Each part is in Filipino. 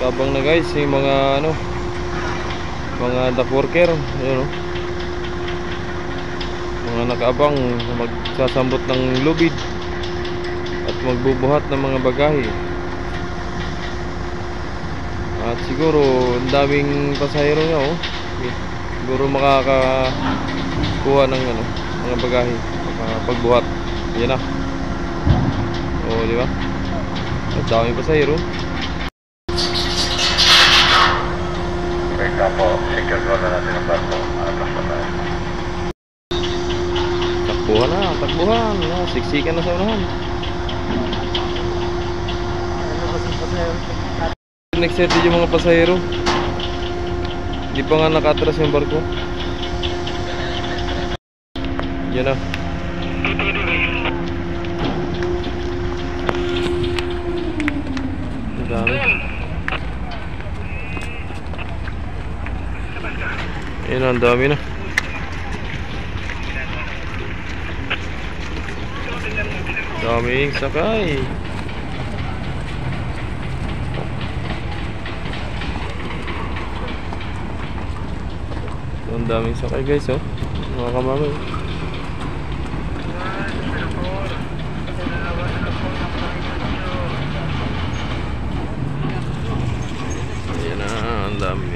nag-abang na guys yung mga ano, mga dock worker, ayun oh. Mga nakaabang magsasambot ng lubid at magbubuhat ng mga bagahe. At siguro ang daming pasahero nga oh. Siguro makakakuha ng ano, mga bagahe, makapagbuhat. Yan na. Oh, di ba? Ang daming pasahero. Wait na po, secure ko na natin ang barko. Atas na tayo. Takbuhan na, takbuhan. Siksikan na sa unahan. Next set yung mga pasahero. Hindi pa nga nakatras yung barko. Yan na. Ang dami. Yan na, ang dami na. Daming sakay. Ang daming sakay guys oh. Mga kamamay. Ayan na, ang dami.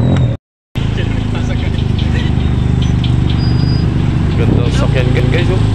Ganda sakyan guys oh.